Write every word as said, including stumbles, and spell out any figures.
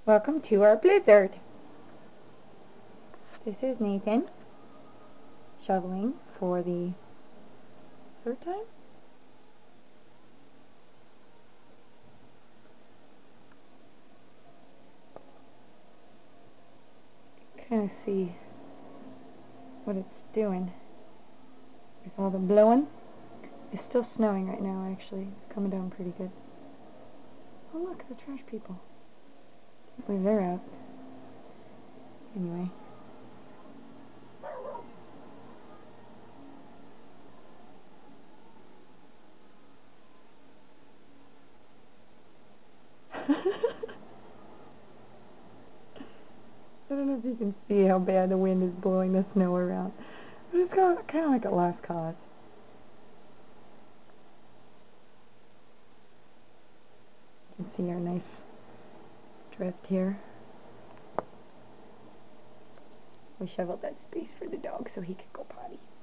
Welcome to our blizzard. This is Nathan shoveling for the third time. Kind of see what it's doing with all the blowing. It's still snowing right now, actually. It's coming down pretty good. Oh look, the trash people. Can't believe they're out. Anyway. I don't know if you can see how bad the wind is blowing the snow around. But it's kind of, kind of like a last cause. You can see our nice drift here. We shoveled that space for the dog so he could go potty.